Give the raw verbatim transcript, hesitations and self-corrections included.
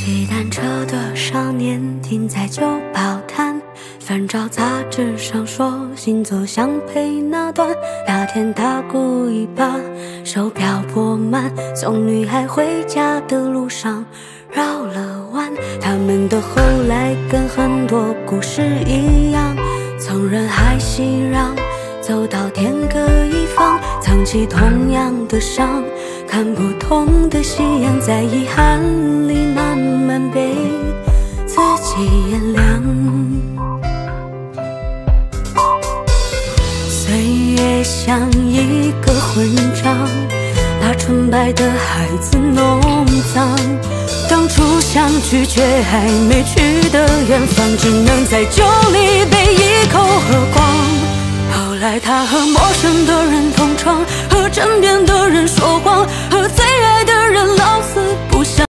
骑单车的少年停在旧报摊，翻找杂志上说行走相陪那段。那天他故意把手表拨慢，送女孩回家的路上绕了弯。他们的后来跟很多故事一样，从人海熙攘走到天各一方，藏起同样的伤，看不同的夕阳，在遗憾里慢慢被自己原谅。岁月像一个混账，把纯白的孩子弄脏。当初相聚却还没去的远方，只能在酒里被一口喝光。后来他和陌生的人同床，和枕边的人说话，